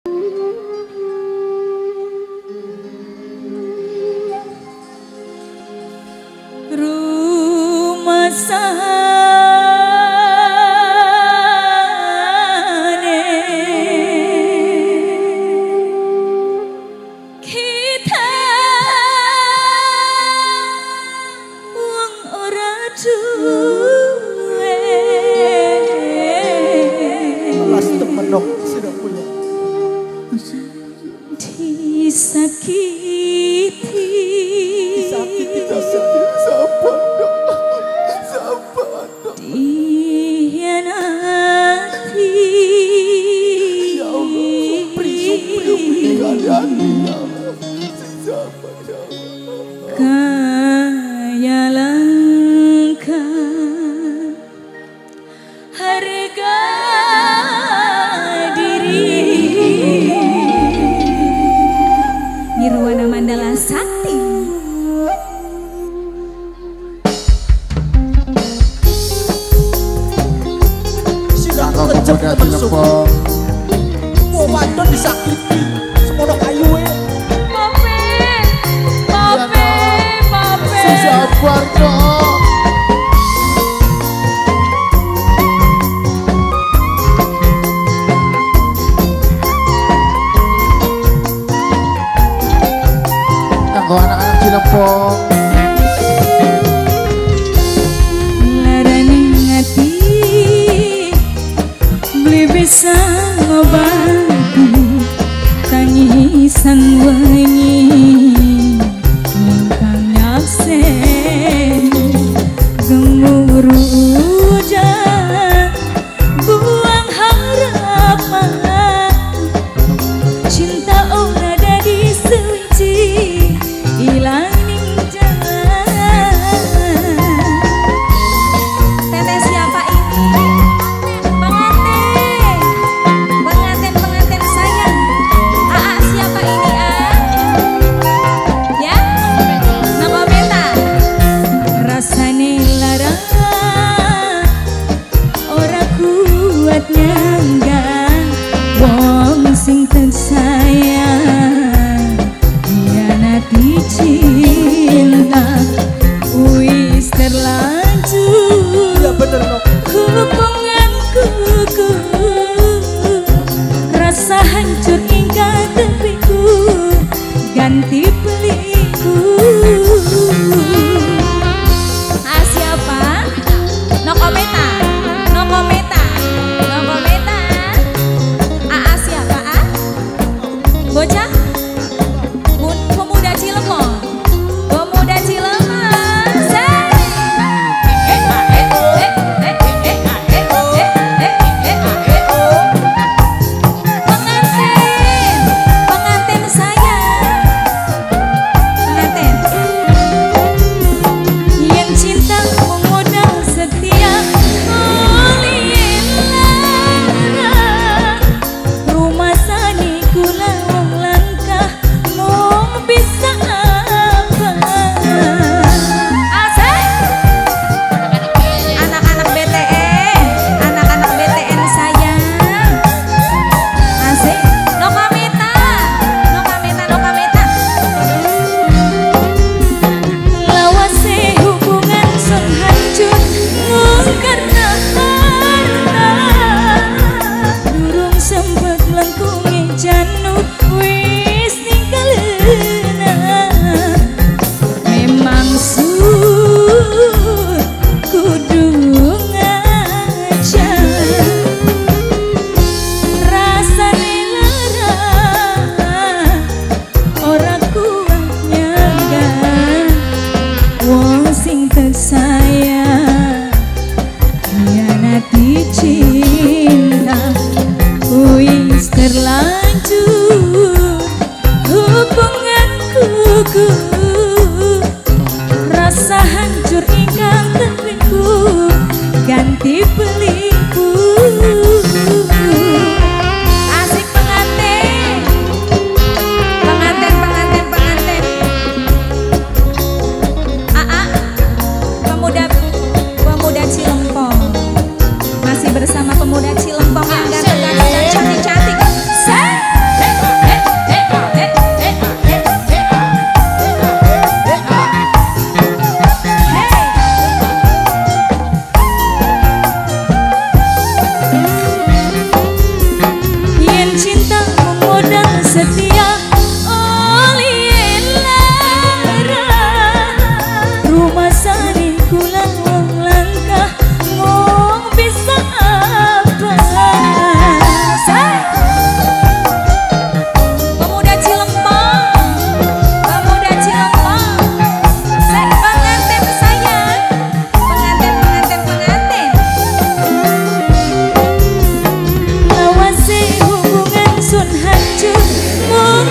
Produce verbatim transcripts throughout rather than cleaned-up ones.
Rumah sana kita wong ora duwe Alas temenok sudah punya disakiti disakiti disakiti siapa dok siapa dok dihianati ya Allah supri supri keadaan ya Allah siapa ya Allah kaya langka harga diri Nirwana Mandala Sakti. sudah kejam teman suku mau wadon disakiti semono kayu ya Pape, pape, pape. sabar dok kanggo anak-anak Cilempong Larani ngati beli bisa ngobati tangisan wengi ingkang nyaksen gemuruh hujan buang harapan cinta ora dadi suci ilang ning jalan. Teteh siapa ini? Pengantin, pengantin, pengantin sayang. Aa siapa ini ah? Ya, nama beta. Rasane lara, ora kuat nyangga. Wong sing tersayang hianati cinta wis terlanjur ya bener dok hubunganku rasa hancur hingga tepiku ganti beliku. Ah siapa? Nokometa, Nokometa, Nokometa. Aa siapa ah? Bocah? Mu- Pemuda Cilemon, pemuda Cilemon. Say. Eh, ah, eh, eh, eh, eh, eh, ah, eh, eh, eh, eh, ah, eh, oh. Pengantin, pengantin saya, pengantin. Yang cinta memodal setia mulien lara. Rumah sani kula wong langkah mung bisa apa? Asik. Anak-anak B T N, anak-anak B T N sayang. Asik. Nokameta, Nokameta, Nokameta. Lawase hubungan sing hancur mung karena harta. Durung sempet melengkungi janur wis ninggalena. Memang sur kudu ngajar rasane lara ora kuat nyangga wong sing tersayang hianati cinta wis terlanjur hubunganku rasa hancur ingkang tepiku ganti beliku. Asik pengantin, pengantin, pengantin, pengantin. Aa, pemuda, pemuda Cilempong. Masih bersama pemuda Cilempong yang ganteng-ganteng dan cantik-cantik. Say.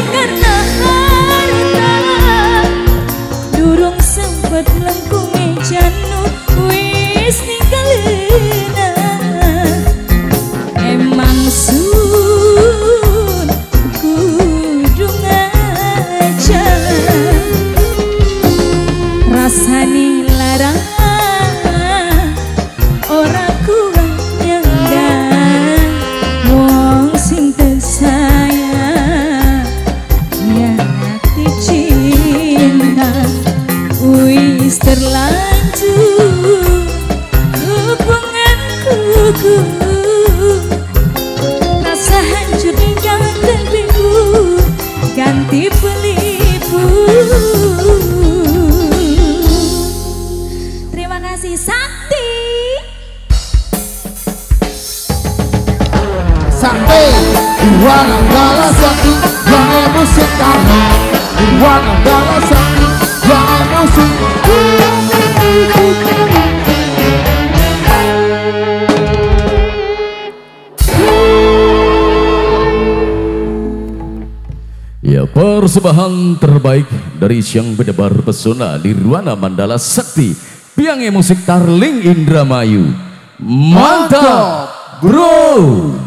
karena harta durung sempet melengkungi janu wis ninggalina emang sun kudu ngaca rasani larang ora kuat nyenggan wong sing tersayang nyati cinta wis terlanjur hubunganku rasa hancur hingga tertipu ganti penipu. Terima kasih Sakti. Sakti dua adalah sakti yang musik kami dua adalah sakti yang musik. Ya, persembahan terbaik dari Siang Berdebar Pesona Nirwana Mandala Sakti Piange Musik Tarling Indramayu. Mantap, bro.